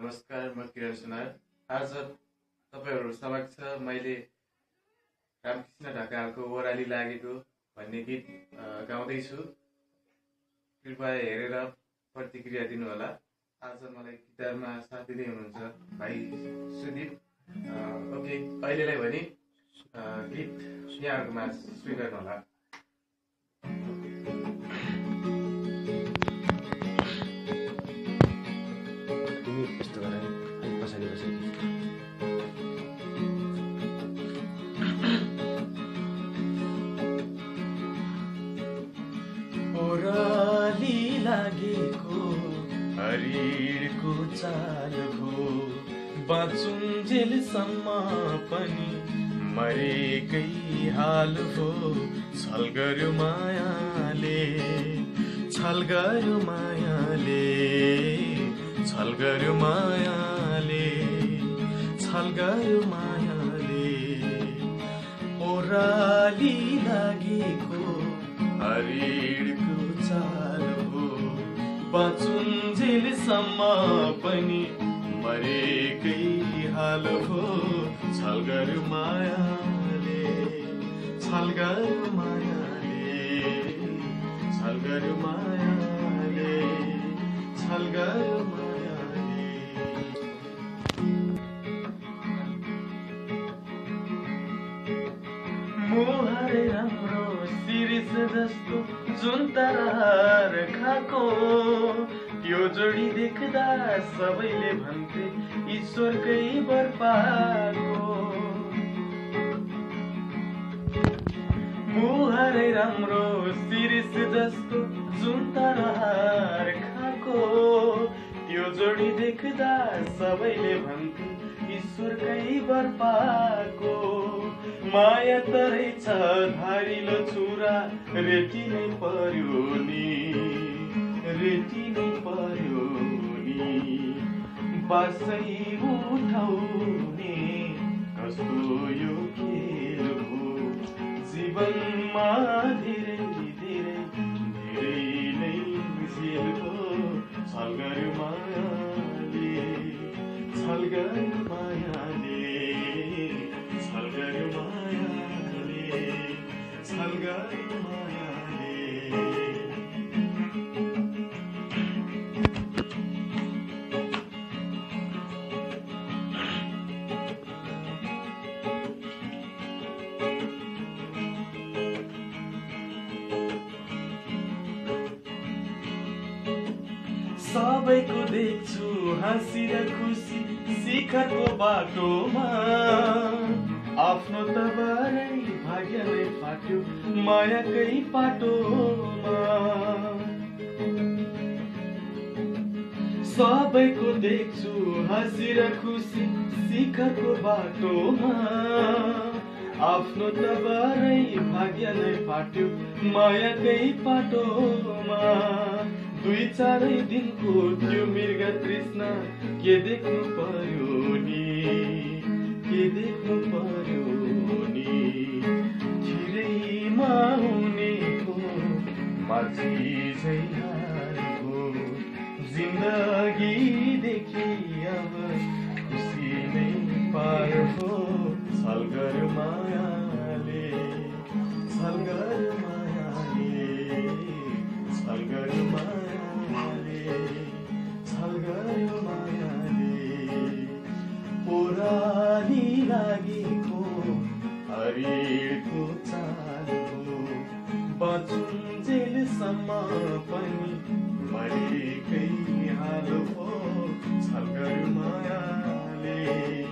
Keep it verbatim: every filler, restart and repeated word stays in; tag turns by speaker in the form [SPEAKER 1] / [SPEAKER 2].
[SPEAKER 1] नमस्कार, म किरण सुनार। आज तपाईहरु समक्ष मैले रामकृष्ण ढकालको ओराली लागेको भन्ने गीत गाउँदै छु। कृपया हेरेर प्रतिक्रिया दिनु होला। आज मलाई गिटारमा साथ दिँदै हुनुहुन्छ भाइ सुदीप। ओके, अहिलेलाई भने गीत यहाँहरुको माझ स्वीकार होला।
[SPEAKER 2] ओराली लागेको हरिणको चाल हो, बाँचुन्जेलसम्म पनि मरेकै हाल हो। छल गर्यो मायाले, छल गर्यो मायाले, छल गर्यो मायाले, छल गर्यो मायाले। ओराली लागेको हरिणको चाल हो, बाँचुन्जेलसम्म पनि मरेकै हाल हो। छल गर्यो मायाले, छल गर्यो मायाले, छल गर्यो मायाले, छल गर्यो मायाले। मुहारै राम्रो शिरीष जस्तो जुन तरहार खाको, त्यो जोडी देख्दा सबैले भन्थे ईश्वरकै वर पाको। मुहारै राम्रो शिरीष जस्तो जुन तरहार खाको, त्यो जोडी देख्दा सबैले भन्थे ईश्वरकै वर पाको। माया तरै छ धारिलो छुरा, रेटी नै पर्यो नि, रेटी नै पर्यो नि। बासै उठाउने कस्तो यो खेल हो, जीवनमा धेरै धेरै धेरै नै झेल हो। छल गर्यो मायाले, छल गर्यो मायाले, छल गर्यो मायाले, छल गर्यो मायाले। सबैको देख्छु हाँसी र खुसी शिखरको बाटोमा, आफ्नो त बारै भाग्य नै फाट्यो मायाकै पाटोमा। सबैको देख्छु हाँसी र खुसी शिखरको बाटोमा, आफ्नो त बारै भाग्य नै फाट्यो मायाकै पाटोमा। दुई चारै दिनको त्यो मृग तृष्णा के देख्नु पर्यो नि, के देख्नु पर्यो नि। चिरैमा हुनेको माझी झै हारेको, जिन्दगी देखि अब खुसी नै पार हो। छल गर्यो मायाले, छल गर्यो मायाले, छल गर्यो मायाले, छल गर्यो मायाले। ओराली लागेको हरिणको चाल हो, बाँचुन्जेलसम्म पनि मरेकै हाल हो। छल गर्यो मायाले।